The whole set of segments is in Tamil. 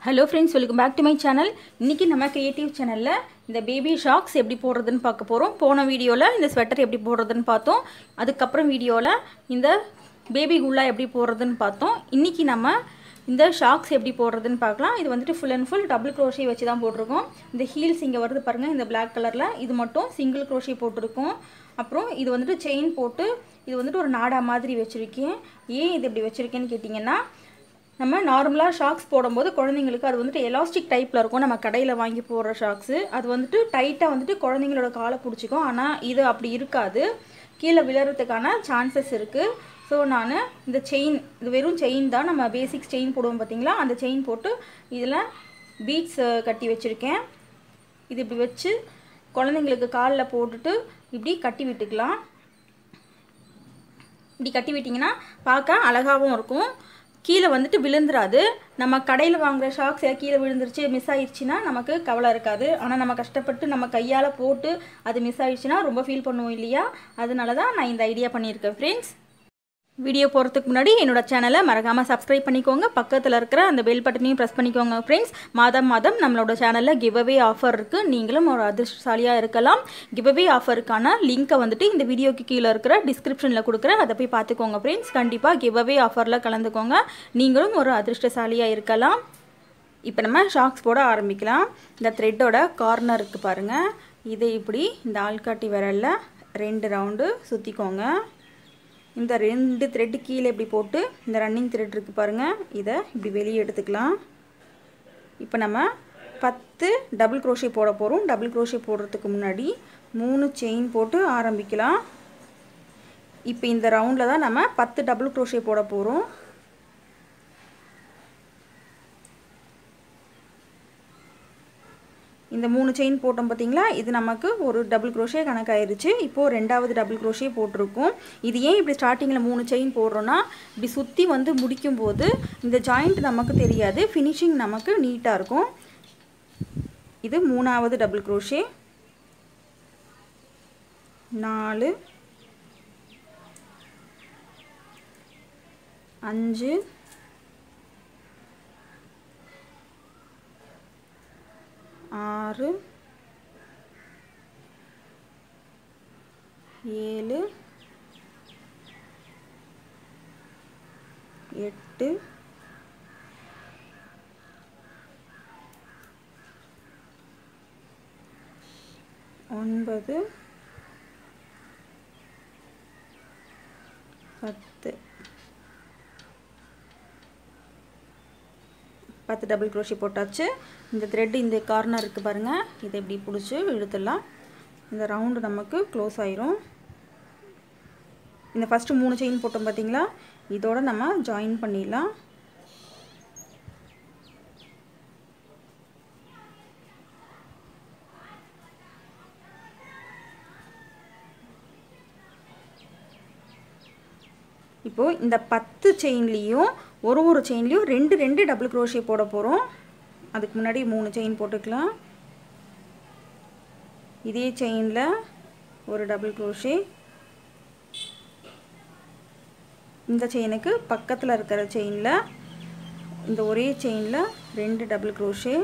Hello friends, welcome back to my channel. இன்னைக்கு நம்ம creative channelல இந்த baby shocks எப்படி போடுறதுன்னு பார்க்க போறோம். போன வீடியோல இந்த ஸ்வெட்டர் எப்படி போடுறதுன்னு பார்த்தோம். அதுக்கு அப்புறம் வீடியோல இந்த பேபி குல்லா எப்படி போடுறதுன்னு பார்த்தோம். இன்னைக்கு நம்ம இந்த ஷாக்ஸ் எப்படி போடுறதுன்னு பார்க்கலாம். இது வந்துட்டு full and full double crochet வச்சு தான் போட்டுருக்கோம். இந்த ஹீல்ஸ் இங்க வருது பாருங்க, இந்த black கலர்ல இது மட்டும் single crochet போட்டுருக்கோம். அப்புறம் இது வந்துட்டு செயின் போட்டு இது வந்துட்டு ஒரு நாடா மாதிரி வச்சிருக்கேன். ஏன் இது இப்படி வச்சிருக்கேன்னு கேட்டிங்கன்னா, நம்ம நார்மலா ஷாக்ஸ் போடும்போது குழந்தைங்களுக்கு அது வந்துட்டு எலாஸ்டிக் டைப்ல இருக்கும். நம்ம கடையில வாங்கி போடுற ஷாக்ஸ் அது வந்துட்டு டைட்டா வந்துட்டு குழந்தைங்களோட காலை பிடிச்சிக்கும். ஆனா இது அப்படி இருக்காது, கீழே விழறதுக்கான சான்சஸ் இருக்கு. ஸோ நான் இந்த செயின், இது வெறும் செயின் தான், நம்ம பேசிக்ஸ் செயின் போடுவோம் பார்த்தீங்களா, அந்த செயின் போட்டு இதில் பீட்ஸ் கட்டி வச்சுருக்கேன். இது இப்படி வச்சு குழந்தைங்களுக்கு காலில் போட்டுட்டு இப்படி கட்டி விட்டுக்கலாம். இப்படி கட்டி விட்டிங்கன்னா பார்க்க அழகாகவும் இருக்கும், கீழே வந்துட்டு விழுந்துராது. நம்ம கடையில் வாங்குகிற ஷாக்ஸ் கீழே விழுந்துருச்சு மிஸ் ஆயிடுச்சுன்னா நமக்கு கவலை இருக்காது. ஆனால் நம்ம கஷ்டப்பட்டு நம்ம கையால் போட்டு அது மிஸ் ஆயிடுச்சுன்னா ரொம்ப ஃபீல் பண்ணுவோம் இல்லையா? அதனால தான் நான் இந்த ஐடியா பண்ணியிருக்கேன் ஃப்ரெண்ட்ஸ். வீடியோ போகிறதுக்கு முன்னாடி என்னோட சேனலை மறக்காமல் சப்ஸ்கிரைப் பண்ணிக்கோங்க, பக்கத்தில் இருக்கிற அந்த பெல் பட்டனையும் ப்ரெஸ் பண்ணிக்கோங்க ஃப்ரெண்ட்ஸ். மாதம் நம்மளோட சேனலில் கிவ் அவே ஆஃபர் இருக்குது, நீங்களும் ஒரு அதிர்ஷ்டசாலியாக இருக்கலாம். கிவ் அவே ஆஃபருக்கான லிங்க்கை வந்துட்டு இந்த வீடியோக்கு கீழே இருக்கிற டிஸ்கிரிப்ஷனில் கொடுக்குறேன், அதை போய் பார்த்துக்கோங்க ஃப்ரெண்ட்ஸ். கண்டிப்பாக கிவ் அவே ஆஃபரில் கலந்துக்கோங்க, நீங்களும் ஒரு அதிர்ஷ்டசாலியாக இருக்கலாம். இப்போ நம்ம ஷாக்ஸ் போட ஆரம்பிக்கலாம். இந்த த்ரெட்டோட கார்னர் இருக்குது பாருங்கள், இதை இப்படி இந்த ஆள்காட்டி விரலில் 2 ரவுண்டு சுற்றிக்கோங்க. இந்த 2 த்ரெட்டு கீழே இப்படி போட்டு இந்த ரன்னிங் த்ரெட் இருக்குது பாருங்கள், இதை இப்படி வெளியே எடுத்துக்கலாம். இப்போ நம்ம 10 டபுள் க்ரோஷே போட போகிறோம். டபுள் க்ரோஷே போடுறதுக்கு முன்னாடி 3 செயின் போட்டு ஆரம்பிக்கலாம். இப்போ இந்த ரவுண்டில் தான் நம்ம 10 டபுள் க்ரோஷே போட போகிறோம். இந்த 3 செயின் போட்டோம் பார்த்தீங்களா, இது நமக்கு ஒரு டபுள் க்ரோஷே கணக்காயிருச்சு. இப்போது 2வது டபுள் க்ரோஷே போட்டிருக்கோம். இது ஏன் இப்படி ஸ்டார்டிங்கில் 3 செயின் போடுறோன்னா, இப்படி சுற்றி வந்து முடிக்கும்போது இந்த ஜாயிண்ட் நமக்கு தெரியாது, ஃபினிஷிங் நமக்கு நீட்டாக இருக்கும். இது 3வது டபுள் க்ரோஷே. 4 5 6 7 8 9 10 டபுள் க்ரோஷே போட்டாச்சு. இந்த த்ரெட் இந்த கார்னர் இருக்குது பாருங்கள், இதை இப்படி பிடிச்சி இழுத்துடலாம். இந்த ரவுண்டு நமக்கு க்ளோஸ் ஆயிரும். இந்த ஃபஸ்ட்டு 3 செயின் போட்டோம் பார்த்தீங்களா, இதோட நம்ம ஜாயின் பண்ணிடலாம். இப்போது இந்த 10 செயின்லேயும் ஒரு செயின்லேயும் 2 டபுள் க்ரோஷே போட போகிறோம். அதுக்கு முன்னாடி 3 செயின் போட்டுக்கலாம். இதே செயினில் ஒரு டபுள் க்ரோஷே, இந்த செயினுக்கு பக்கத்தில் இருக்கிற செயினில் இந்த ஒரே செயினில் 2 டபுள் க்ரோஷே,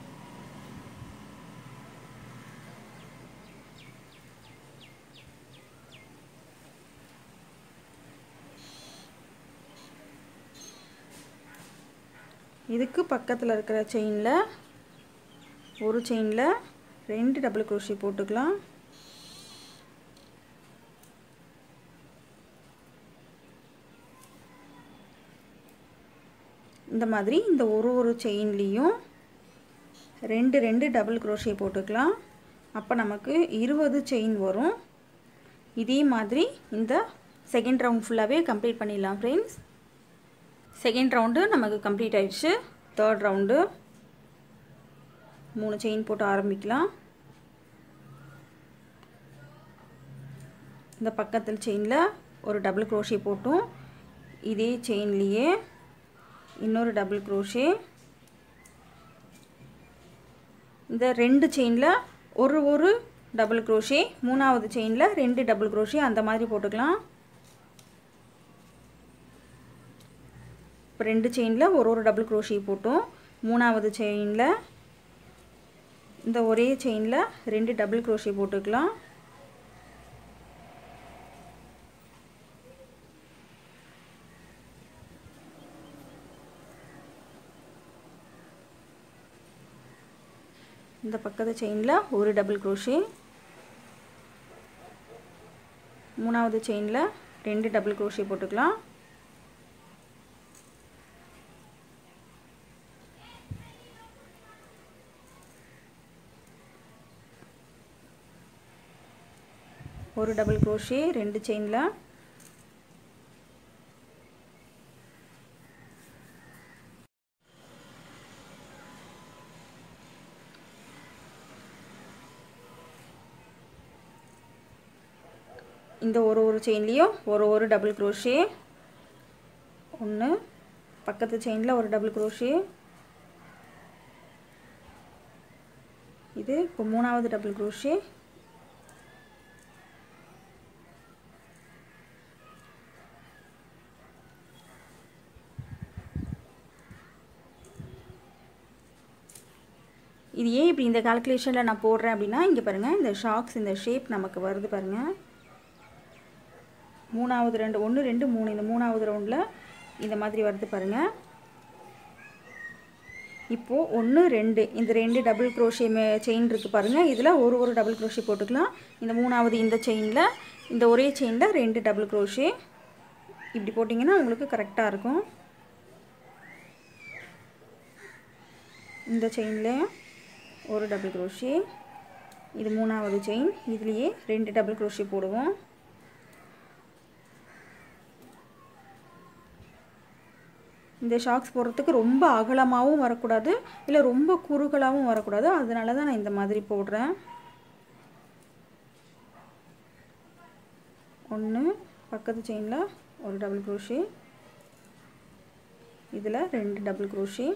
இதுக்கு பக்கத்தில் இருக்கிற செயினில் ஒரு செயினில் 2 டபுள் க்ரோஷே போட்டுக்கலாம். இந்த மாதிரி இந்த ஒரு செயின்லேயும் 2 டபுள் க்ரோஷே போட்டுக்கலாம். அப்போ நமக்கு 20 செயின் வரும். இதே மாதிரி இந்த செகண்ட் ரவுண்ட் ஃபுல்லாகவே கம்ப்ளீட் பண்ணிடலாம் ஃப்ரெண்ட்ஸ். செகண்ட் ரவுண்டு நமக்கு கம்ப்ளீட் ஆயிடுச்சு. தேர்ட் ரவுண்டு 3 செயின் போட்டு ஆரம்பிக்கலாம். இந்த பக்கத்தில் செயினில் ஒரு டபுள் க்ரோஷே போட்டும் இதே செயின்லேயே இன்னொரு டபுள் க்ரோஷே, இந்த 2 செயினில் ஒரு டபுள் க்ரோஷே, 3வது செயினில் 2 டபுள் க்ரோஷே, அந்த மாதிரி போட்டுக்கலாம். இப்போ 2 செயினில் ஒரு டபுள் க்ரோஷே போட்டோம். மூணாவது செயினில் இந்த ஒரே செயினில் 2 டபுள் க்ரோஷே போட்டுக்கலாம். இந்த பக்கத்து செயினில் ஒரு டபுள் க்ரோஷே, மூணாவது செயினில் 2 டபுள் க்ரோஷே போட்டுக்கலாம். ஒரு டபுள் க்ரோஷே 2 செயினில், இந்த ஒரு செயின்லேயும் ஒரு டபுள் க்ரோஷே, ஒன்று பக்கத்து செயினில் ஒரு டபுள் க்ரோஷே, இது இப்போ மூணாவது டபுள் க்ரோஷே, இது ஏன் இப்படி இந்த கால்குலேஷனில் நான் போடுறேன் அப்படின்னா இங்கே பாருங்கள், இந்த ஷாக்ஸ் இந்த ஷேப் நமக்கு வருது பாருங்கள். மூணாவது 2 1 2 3 இந்த மூணாவது ரவுண்டில் இந்த மாதிரி வருது பாருங்கள். இப்போது 1 2 இந்த 2 டபுள் க்ரோஷே செயின் இருக்குது பாருங்கள். இதில் ஒரு டபுள் க்ரோஷே போட்டுக்கலாம். இந்த மூணாவது இந்த செயினில் இந்த ஒரே செயினில் 2 டபுள் க்ரோஷே இப்படி போட்டிங்கன்னா உங்களுக்கு கரெக்டாக இருக்கும். இந்த செயினில் ஒரு டபுள் க்ரோஷே, இது மூணாவது செயின், இதுலேயே 2 டபுள் க்ரோஷே போடுவோம். இந்த ஷாக்ஸ் போடுறதுக்கு ரொம்ப அகலமாகவும் வரக்கூடாது, இல்லை ரொம்ப குறுகலாகவும் வரக்கூடாது. அதனால தான் நான் இந்த மாதிரி போடுறேன். 1 பக்கத்து செயினில் ஒரு டபுள் க்ரோஷே, இதில் 2 டபுள் க்ரோஷே,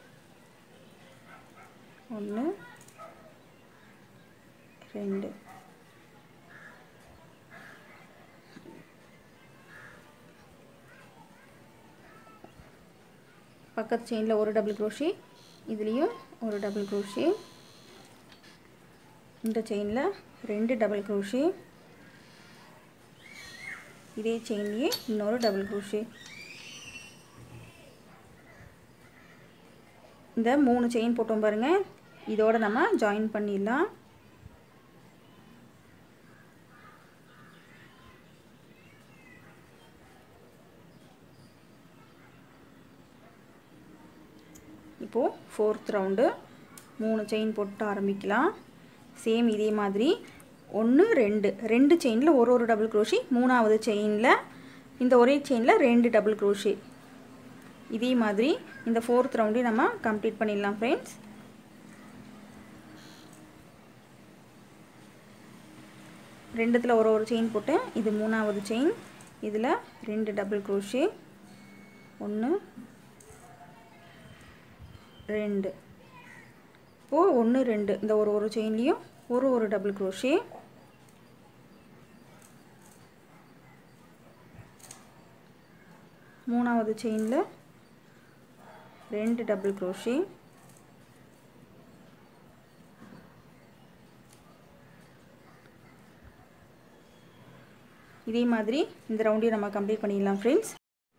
1 2 பக்கத்து செயினில் ஒரு டபுள் க்ரோஷே, இதுலேயும் ஒரு டபுள் க்ரோஷே, இந்த செயினில் 2 டபுள் க்ரோஷே, இதே செயின்லேயே இன்னொரு டபுள் க்ரோஷே. இந்த 3 செயின் போட்டோம் பாருங்கள், இதோட நம்ம ஜாயின் பண்ணிடலாம். இப்போது 4th ரவுண்டு 3 செயின் போட்டு ஆரம்பிக்கலாம். சேம் இதே மாதிரி 1 2 செயினில் ஒரு டபுள் க்ரோஷே, மூணாவது செயினில் இந்த ஒரே செயினில் 2 டபுள் க்ரோஷே. இதே மாதிரி இந்த 4th ரவுண்டையும் நம்ம கம்ப்ளீட் பண்ணிடலாம் ஃப்ரெண்ட்ஸ். ரெண்டுத்தில் ஒரு செயின் போட்டேன், இது மூணாவது செயின், இதில் 2 டபுள் க்ரோஷே, 1 2 இப்போது 1 2 இந்த ஒரு செயின்லேயும் ஒரு டபுள் க்ரோஷே, மூணாவது செயினில் 2 டபுள் க்ரோஷே, இதே மாதிரி இந்த ரவுண்டையும் நம்ம கம்ப்ளீட் பண்ணிடலாம் ஃப்ரெண்ட்ஸ்.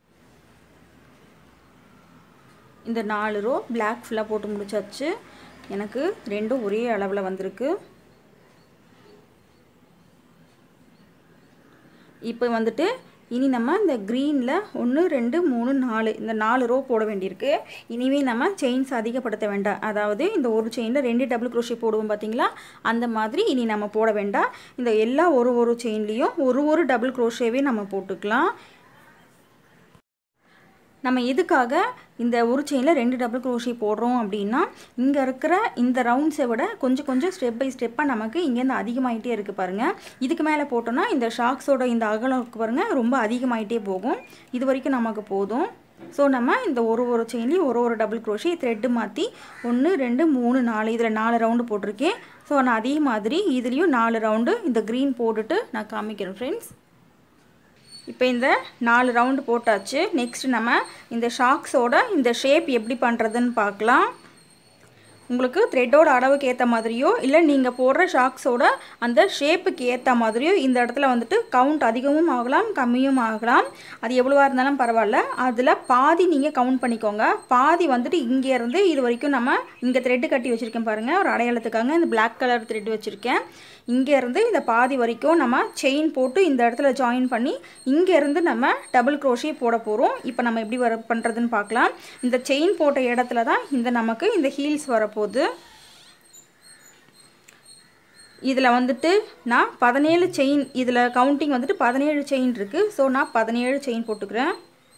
இந்த 4 ரோ பிளாக் ஃபுல்லாக போட்டு முடிச்சாச்சு. எனக்கு ரெண்டும் ஒரே அளவில் வந்திருக்கு. இப்போ வந்துட்டு இனி நம்ம இந்த க்ரீனில் 1 2 3 4 இந்த 4 ரோ போட வேண்டியிருக்கு. இனிமே நம்ம செயின்ஸ் அதிகப்படுத்த வேண்டாம். அதாவது இந்த ஒரு செயினில் 2 டபுள் க்ரோஷே போடுவோம் பார்த்தீங்களா, அந்த மாதிரி இனி நம்ம போட வேண்டாம். இந்த எல்லா ஒரு செயின்லேயும் ஒரு டபுள் க்ரோஷேவே நம்ம போட்டுக்கலாம். நம்ம எதுக்காக இந்த ஒரு செயினில் 2 டபுள் க்ரோஷே போடுறோம் அப்படின்னா, இங்கே இருக்கிற இந்த ரவுண்ட்ஸை விட கொஞ்சம் ஸ்டெப் பை ஸ்டெப்பாக நமக்கு இங்கேருந்து அதிகமாகிட்டே இருக்குது பாருங்கள். இதுக்கு மேலே போட்டோன்னா இந்த ஷாக்ஸோட இந்த அகலம் இருக்குது பாருங்கள், ரொம்ப அதிகமாகிட்டே போகும். இது வரைக்கும் நமக்கு போதும். ஸோ நம்ம இந்த ஒரு செயின்லேயும் ஒரு டபுள் க்ரோஷே த்ரெட்டு மாற்றி 1 2 3 4 இதில் 4 ரவுண்டு போட்டிருக்கேன். ஸோ நான் அதே மாதிரி இதுலேயும் 4 ரவுண்டு இந்த க்ரீன் போட்டுட்டு நான் காமிக்கிறேன் ஃப்ரெண்ட்ஸ். இப்போ இந்த 4 ரவுண்டு போட்டாச்சு. நெக்ஸ்ட் நம்ம இந்த ஷாக்ஸோட இந்த ஷேப் எப்படி பண்ணுறதுன்னு பார்க்கலாம். உங்களுக்கு த்ரெட்டோட அளவுக்கு ஏற்ற மாதிரியோ இல்லை நீங்கள் போடுற ஷாக்ஸோட அந்த ஷேப்புக்கு ஏற்ற மாதிரியோ இந்த இடத்துல வந்துட்டு கவுண்ட் அதிகமும் ஆகலாம் கம்மியும் ஆகலாம். அது எவ்வளோவா இருந்தாலும் பரவாயில்ல. அதில் பாதி நீங்கள் கவுண்ட் பண்ணிக்கோங்க. பாதி வந்துட்டு இங்கேருந்து இது வரைக்கும் நம்ம இங்கே த்ரெட்டு கட்டி வச்சுருக்கேன் பாருங்கள், ஒரு அடையாளத்துக்காக இந்த பிளாக் கலர் த்ரெட் வச்சுருக்கேன். இங்கேருந்து இந்த பாதி வரைக்கும் நம்ம செயின் போட்டு இந்த இடத்துல ஜாயின் பண்ணி இங்கேருந்து நம்ம டபுள் க்ரோஷே போட போகிறோம். இப்போ நம்ம எப்படி பண்ணுறதுன்னு பார்க்கலாம். இந்த செயின் போட்ட இடத்துல தான் நமக்கு இந்த ஹீல்ஸ் வரப்போகுது. இதில் வந்துட்டு நான் 17 செயின், இதில் கவுண்டிங் வந்துட்டு 17 செயின் இருக்குது. ஸோ நான் 17 செயின் போட்டுக்கிறேன்.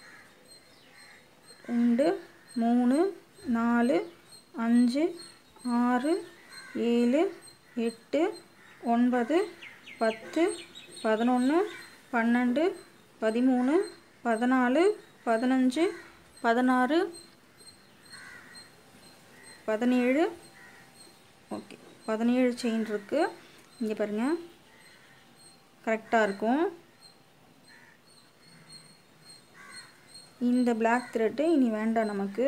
2 3 4 5 6 7 8 9 10 11 12 13 14 15 16 17. ஓகே, 17 செயின் இருக்குது. இங்கே பாருங்கள், கரெக்டாக இருக்கும். இந்த பிளாக் த்ரெட்டு இனி வேண்டாம் நமக்கு.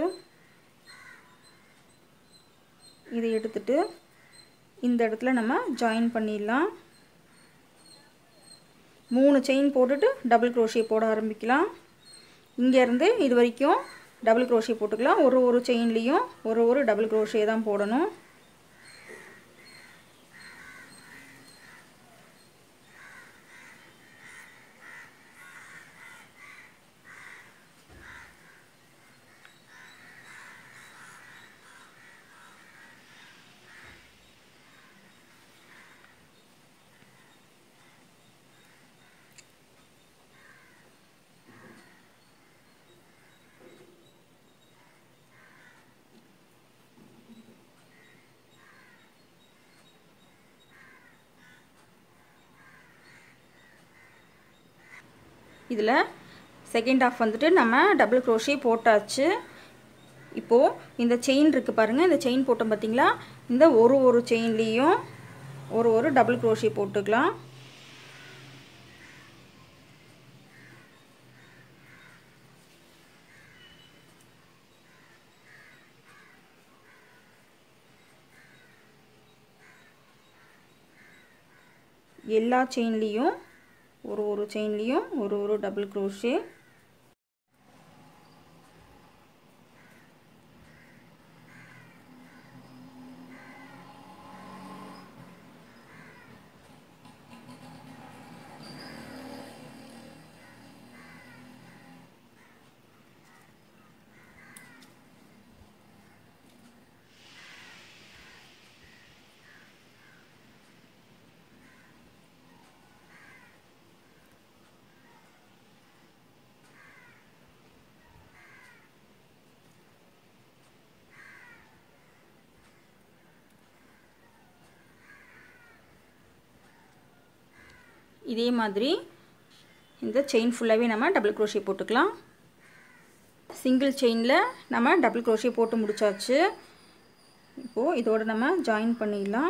இதை எடுத்துட்டு இந்த இடத்துல நம்ம ஜாயின் பண்ணிடலாம். 3 செயின் போட்டுட்டு டபுள் க்ரோஷே போட ஆரம்பிக்கலாம். இங்கேருந்து இது வரைக்கும் டபுள் க்ரோஷே போட்டுக்கலாம். ஒரு செயின்லேயும் ஒரு டபுள் க்ரோஷே தான் போடணும். இதில் செகண்ட் ஹாஃப் வந்துட்டு நம்ம டபுள் க்ரோஷே போட்டாச்சு. இப்போது இந்த செயின் இருக்குது பாருங்கள், இந்த செயின் போட்டோம் பார்த்திங்களா, இந்த ஒரு செயின்லேயும் ஒரு டபுள் க்ரோஷே போட்டுக்கலாம். எல்லா செயின்லேயும் ஒரு செயின்லேயும் ஒரு டபுள் க்ரோஷே. இதே மாதிரி இந்த செயின் ஃபுல்லாகவே நம்ம டபுள் க்ரோஷே போட்டுக்கலாம். சிங்கிள் செயினில் நம்ம டபுள் க்ரோஷே போட்டு முடிச்சாச்சு. இப்போது இதோட நம்ம ஜாயின் பண்ணிடலாம்.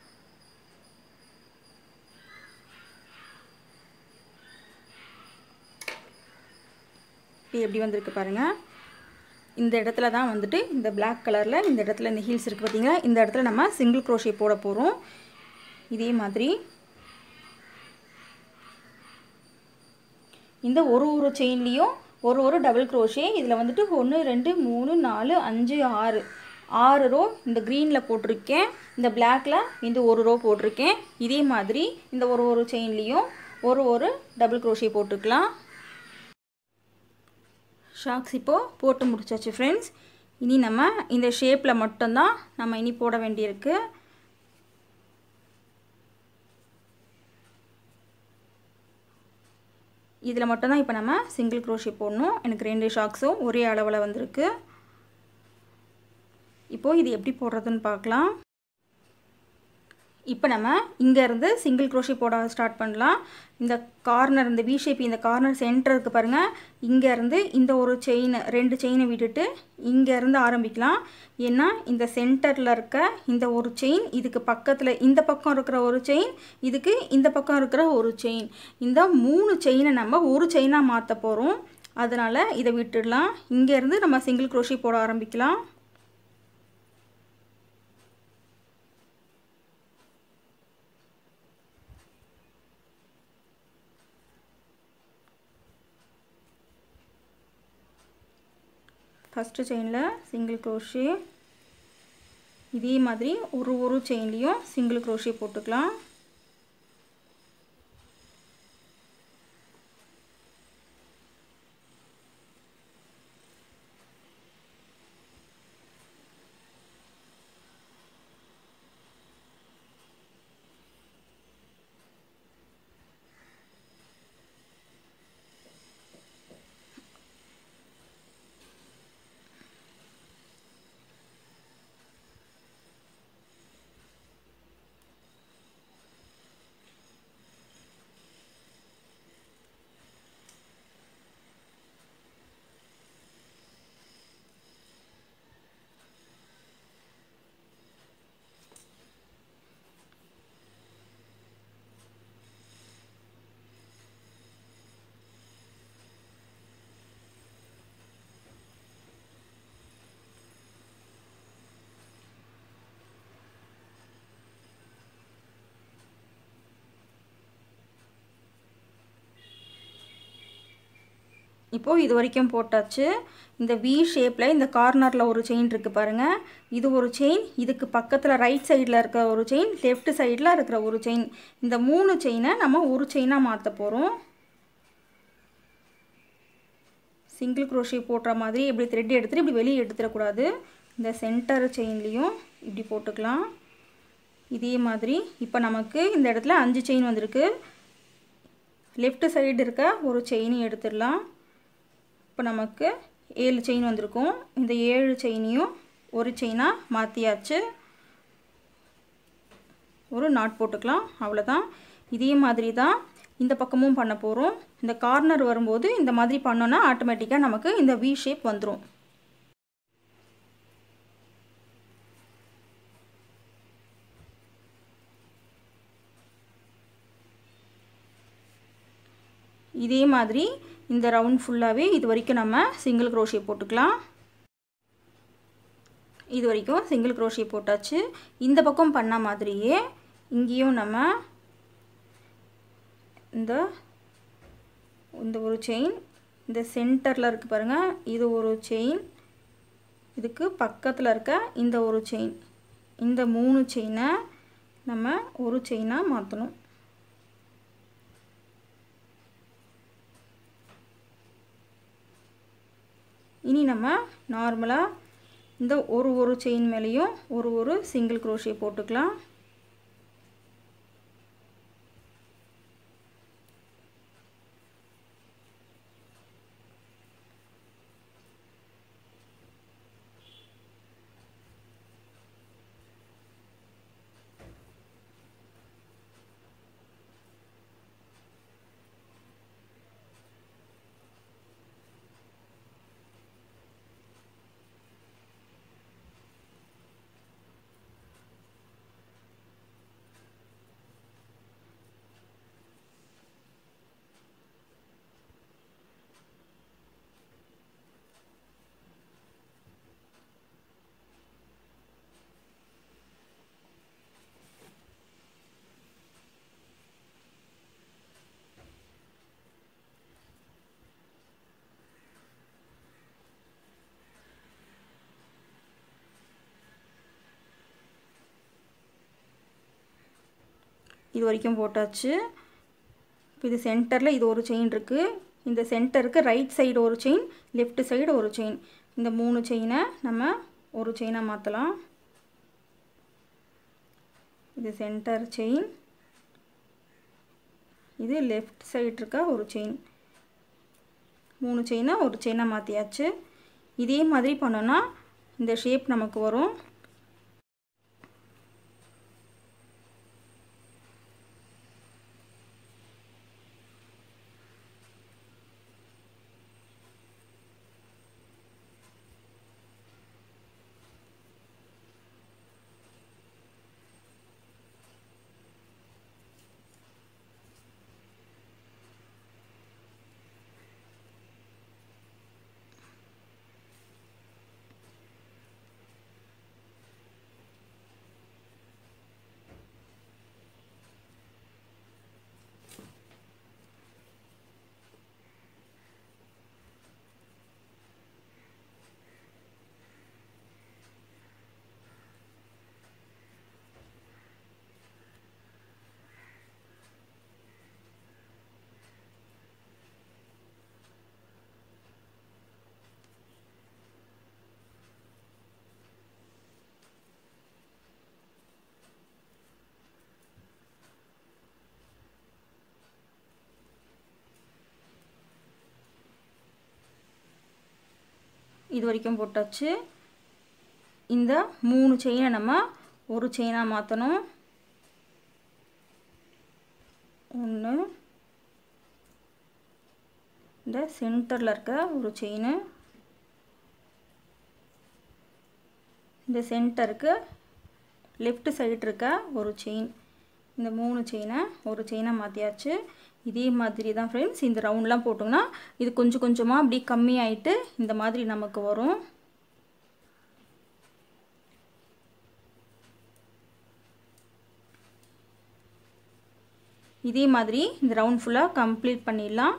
இப்போ எப்படி வந்திருக்கு பாருங்கள். இந்த இடத்துல தான் வந்துட்டு இந்த பிளாக் கலரில் இந்த இடத்துல இந்த ஹீல்ஸ் இருக்குது பார்த்தீங்களா, இந்த இடத்துல நம்ம சிங்கிள் க்ரோஷே போட போகிறோம். இதே மாதிரி இந்த ஒரு செயின்லேயும் ஒரு டபுள் க்ரோஷே. இதில் வந்துட்டு 1 2 3 4 5 6 ரோ இந்த க்ரீனில் போட்டிருக்கேன். இந்த பிளாக்கில் இந்த ஒரு ரோ போட்டிருக்கேன். இதே மாதிரி இந்த ஒரு செயின்லேயும் ஒரு டபுள் க்ரோஷே போட்டுக்கலாம். ஷாக்ஸ் இப்போது போட்டு முடிச்சாச்சு ஃப்ரெண்ட்ஸ். இனி நம்ம இந்த ஷேப்பில் மட்டும்தான் நம்ம இனி போட வேண்டியிருக்கு. இதில் மட்டும்தான் இப்போ நம்ம சிங்கிள் க்ரோஷே போடணும். எனக்கு 2 ஷாக்ஸும் ஒரே அளவில் வந்திருக்கு. இப்போது இது எப்படி போடுறதுன்னு பார்க்கலாம். இப்போ நம்ம இங்கேருந்து சிங்கிள் க்ரோஷி போட ஸ்டார்ட் பண்ணலாம். இந்த கார்னர், இந்த வி ஷேப், இந்த கார்னர் சென்டர் இருக்குது பாருங்கள், இங்கேருந்து இந்த ஒரு செயின் 2 செயினை விட்டுட்டு இங்கேருந்து ஆரம்பிக்கலாம். ஏன்னா இந்த சென்டரில் இருக்க இந்த ஒரு செயின், இதுக்கு பக்கத்தில் இந்த பக்கம் இருக்கிற ஒரு செயின், இதுக்கு இந்த பக்கம் இருக்கிற ஒரு செயின், இந்த 3 செயினை நம்ம ஒரு செயினாக மாற்ற போகிறோம். அதனால் இதை விட்டுடலாம். இங்கேருந்து நம்ம சிங்கிள் க்ரோஷி போட ஆரம்பிக்கலாம். ஃபஸ்ட்டு செயினில் சிங்கிள் க்ரோஷே, இதே மாதிரி ஒரு செயின்லேயும் சிங்கிள் க்ரோஷே போட்டுக்கலாம். இப்போது இது வரைக்கும் போட்டாச்சு. இந்த வி ஷேப்பில் இந்த கார்னரில் ஒரு செயின் இருக்குது பாருங்கள், இது ஒரு செயின், இதுக்கு பக்கத்தில் ரைட் சைடில் இருக்கிற ஒரு செயின், லெஃப்ட் சைடில் இருக்கிற ஒரு செயின், இந்த 3 செயினை நம்ம ஒரு செயினாக மாற்ற போகிறோம். சிங்கிள் க்ரோஷே போடுற மாதிரி இப்படி த்ரெட் எடுத்துகிட்டு இப்படி வெளியே எடுத்துடக்கூடாது. இந்த சென்டர் செயின்லேயும் இப்படி போட்டுக்கலாம். இதே மாதிரி இப்போ நமக்கு இந்த இடத்துல 5 செயின் வந்திருக்கு. லெஃப்ட் சைடு இருக்க ஒரு செயினையும் எடுத்துடலாம். இப்போ நமக்கு 7 செயின் வந்திருக்கும். இந்த 7 செயினையும் ஒரு செயினாக மாற்றியாச்சு. ஒரு நாட் போட்டுக்கலாம், அவ்வளோதான். இதே மாதிரி தான் இந்த பக்கமும் பண்ண போகிறோம். இந்த கார்னர் வரும்போது இந்த மாதிரி பண்ணோன்னா ஆட்டோமேட்டிக்காக நமக்கு இந்த வி ஷேப் வந்துடும். இதே மாதிரி இந்த ரவுண்ட் ஃபுல்லாகவே இது வரைக்கும் நம்ம சிங்கிள் க்ரோஷே போட்டுக்கலாம். இது வரைக்கும் சிங்கிள் க்ரோஷே போட்டாச்சு. இந்த பக்கம் பண்ண மாதிரியே இங்கேயும் நம்ம இந்த ஒரு செயின், இந்த சென்டரில் இருக்குது பாருங்கள், இது ஒரு செயின், இதுக்கு பக்கத்தில் இருக்க இந்த ஒரு செயின், இந்த 3 செயினை நம்ம ஒரு செயினாக மாற்றணும். இனி நம்ம நார்மலாக இந்த ஒரு செயின் மேலேயும் ஒரு சிங்கிள் க்ரோஷே போட்டுக்கலாம். இது வரைக்கும் போட்டாச்சு. இப்போ இது சென்டரில் இது ஒரு செயின் இருக்குது. இந்த சென்டருக்கு ரைட் சைடு ஒரு செயின், லெஃப்ட் சைடு ஒரு செயின், இந்த 3 செயினை நம்ம ஒரு செயினாக மாற்றலாம். இது சென்டர் செயின், இது லெஃப்ட் சைடு இருக்க ஒரு செயின், 3 செயினை ஒரு செயினாக மாற்றியாச்சு. இதே மாதிரி பண்ணோன்னா இந்த ஷேப் நமக்கு வரும். இது வரைக்கும் போட்டாச்சு. இந்த 3 செயினை நம்ம ஒரு செயினாக மாற்றணும். 1 இந்த சென்டரில் இருக்க ஒரு செயின், இந்த சென்டருக்கு லெஃப்ட் சைடு இருக்க ஒரு செயின், இந்த 3 செயினை ஒரு செயினாக மாற்றியாச்சு. இதே மாதிரி தான் ஃப்ரெண்ட்ஸ் இந்த ரவுண்ட்லாம் போட்டோம்னா இது கொஞ்சம் கொஞ்சமாக அப்படி கம்மியாயிட்டு இந்த மாதிரி நமக்கு வரும். இதே மாதிரி இந்த ரவுண்ட் ஃபுல்லாக கம்ப்ளீட் பண்ணிடலாம்.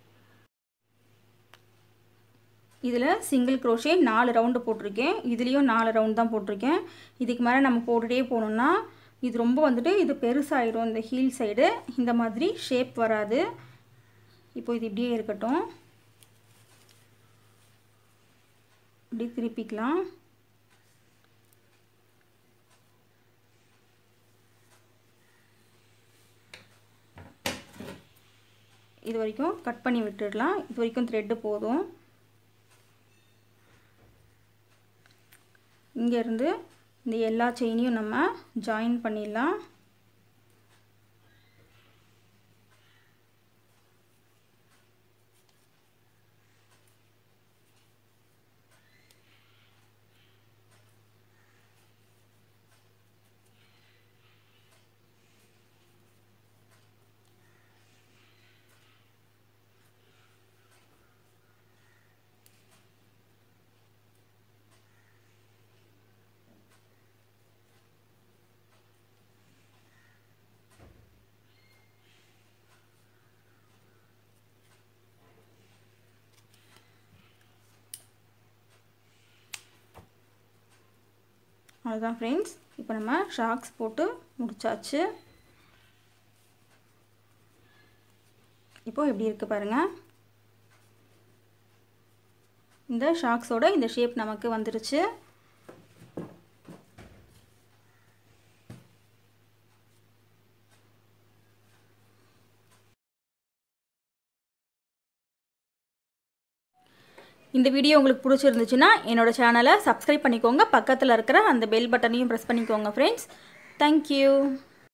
இதில் சிங்கிள் க்ரோஷே 4 ரவுண்டு போட்டிருக்கேன். இதுலேயும் 4 ரவுண்ட் தான் போட்டிருக்கேன். இதுக்கு மேலே நம்ம போட்டுகிட்டே போனோம்னா இது ரொம்ப வந்துட்டு இது பெருசாயிடும். இந்த ஹீல் சைடு இந்த மாதிரி ஷேப் வராது. இப்போ இது இப்படியே இருக்கட்டும். இப்படி திருப்பிக்கலாம். இது வரைக்கும் கட் பண்ணி விட்டுடலாம். இது வரைக்கும் த்ரெட்டு போதும். இங்கேருந்து இந்த எல்லா செயினையும் நம்ம ஜாயின் பண்ணிடலாம். அவ்வளோதான் ஃப்ரெண்ட்ஸ். இப்போ நம்ம ஷாக்ஸ் போட்டு முடிச்சாச்சு. இப்போ எப்படி இருக்குது பாருங்கள். இந்த ஷாக்ஸோட இந்த ஷேப் நமக்கு வந்துருச்சு. இந்த வீடியோ உங்களுக்கு பிடிச்சிருந்துச்சுன்னா என்னோட சேனலை சப்ஸ்கிரைப் பண்ணிக்கோங்க. பக்கத்தில் இருக்கிற அந்த பெல் பட்டனையும் ப்ரெஸ் பண்ணிக்கோங்க ஃப்ரெண்ட்ஸ். தேங்க்யூ.